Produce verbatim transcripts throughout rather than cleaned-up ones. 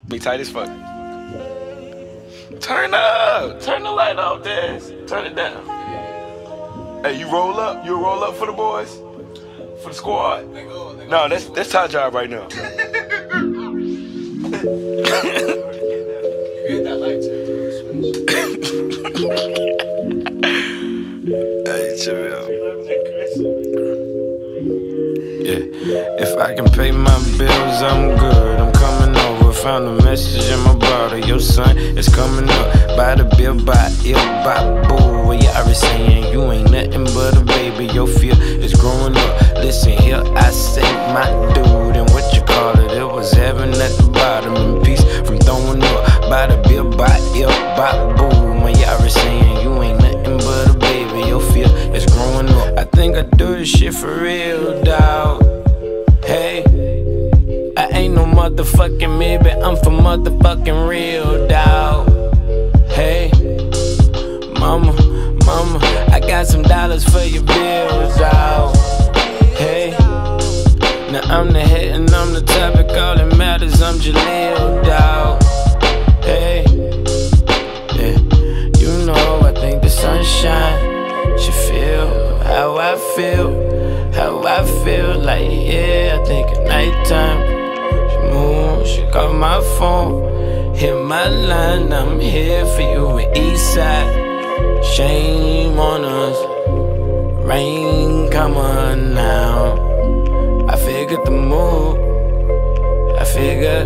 Be tight as fuck. Turn up. Turn the light off, Daz. Turn it down. Hey, you roll up. You roll up for the boys? For the squad? No, that's that's our job right now. Hey, chill. Yeah, if I can pay my bills, I'm good. I'm coming over. Found a message in my brother. Your son is coming up. By the bill, by ill, by boo. Well, yeah, I was saying you ain't nothing but a baby. Your fear is growing up. Listen here, I say my dude, and what you call it? It was heaven at the bottom, in peace from throwing up. By the bill, by ill, by boo. Well, yeah, I was saying you ain't nothing but a baby. Your fear is growing up. I think I do this shit for real, dawg. Hey, I ain't no motherfucking maybe, I'm for motherfucking real, dawg. Hey, mama, mama, I got some dollars for your bills, dawg. Hey, now I'm the head and I'm the topic, all that matters, I'm Jaleel, dawg. Hey, yeah, you know I think the sunshine should feel how I feel. How I feel like, yeah, I think at nighttime she moon, she call my phone, hit my line, I'm here for you in Eastside. Shame on us, rain come on now. I figured the move, I figured,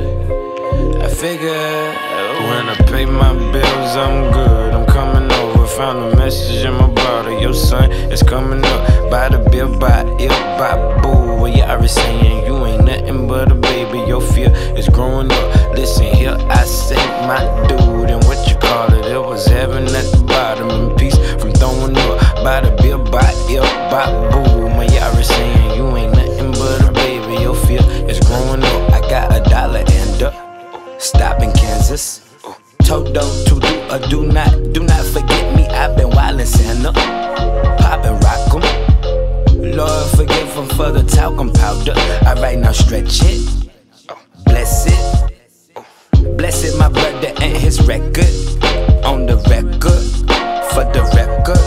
I figured when I pay my bills, I'm good, I'm coming over. Found a message in my brother, your son is coming up. By the bill, by ill, by boo. Well, yeah, I was saying you ain't nothing but a baby. Your fear is growing up. Listen here, I say my dude, and what you call it? It was heaven at the bottom, in peace from throwing up. By the bill, by ill, by boo. Well, yeah, I was saying you ain't nothing but a baby. Your fear is growing up. I got a dollar and a stop in Kansas. Toto to do or do not, do not forget me. I've been wildin' Santa, poppin' rock 'em. Lord forgive 'em for the talcum powder. Alright, now stretch it, bless it, bless it, my brother and his record. On the record, for the record,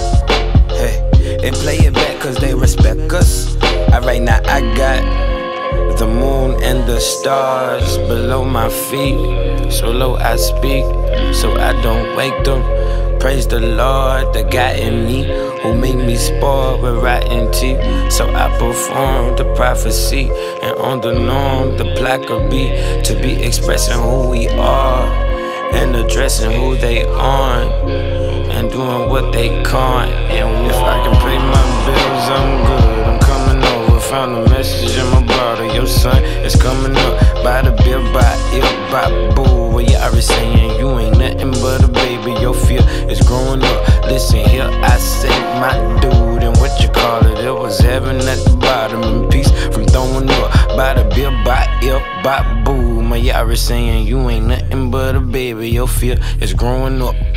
hey, and play it back cause they respect us. Alright, now I got the moon and the stars below my feet. So low I speak, so I don't wake them. Praise the Lord, the God in me, who made me spoiled with rotten teeth. So I perform the prophecy, and on the norm, the plaque will be to be expressing who we are, and addressing who they on, and doing what they can't. And if I can pay my bills, I'm good, I'm coming over. Found a message in my brother, your son is coming up. By the bill, by ill, by boo. Well, yeah, I was saying you ain't nothing but a baby. Your fear is growing up. Listen here, I say my dude, and what you call it? It was heaven at the bottom, in peace from throwing up. By the bill, by ill, by boo. My yeah, I was saying you ain't nothing but a baby. Your fear is growing up.